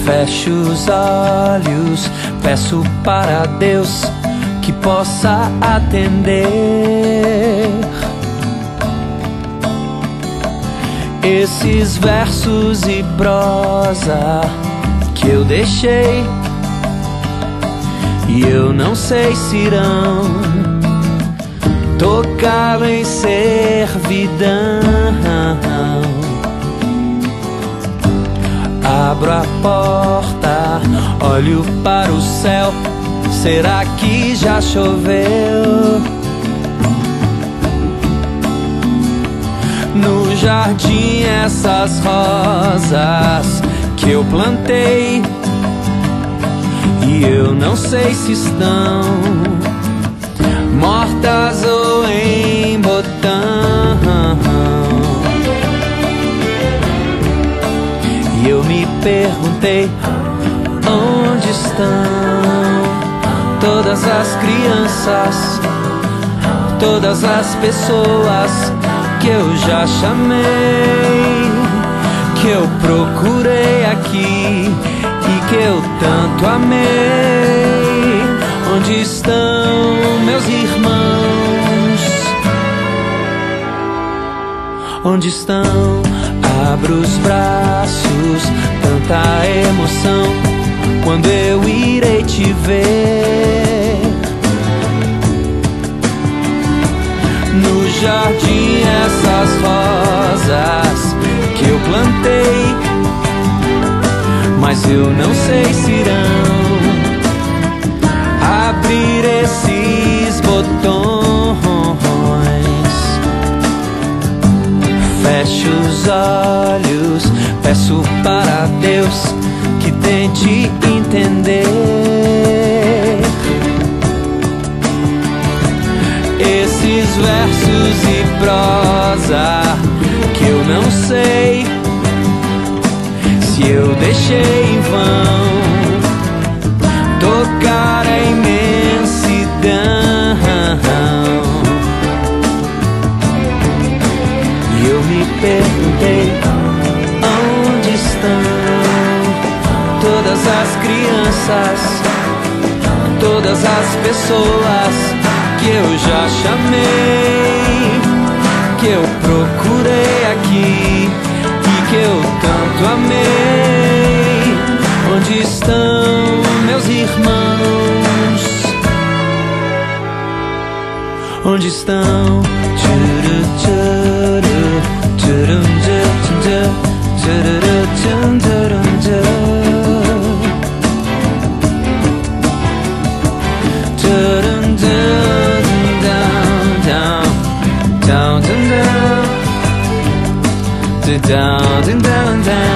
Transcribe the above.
Fecho os olhos, peço para Deus que possa atender esses versos e prosa que eu deixei, e eu não sei se irão tocá-lo em servidão. Abro a porta, olho para o céu, será que já choveu? No jardim essas rosas que eu plantei, e eu não sei se estão mortas ou em botão. E eu me perguntei, onde estão todas as crianças, todas as pessoas que eu já chamei, que eu procurei aqui e que eu tanto amei? Onde estão meus irmãos? Onde estão? Abro os braços, tanta emoção, quando eu irei te ver? No jardim essas rosas que eu plantei, mas eu não sei se irão abrir esses botões. Fecho os olhos, peço para Deus que tente entender esses versos e prosa que eu não sei se eu deixei em vão tocar a imensidão. E eu me perguntei, onde estão todas as crianças, todas as pessoas que eu já chamei, que eu procurei aqui e que eu tanto amei? Onde estão meus irmãos? Onde estão? Down, down, down, down.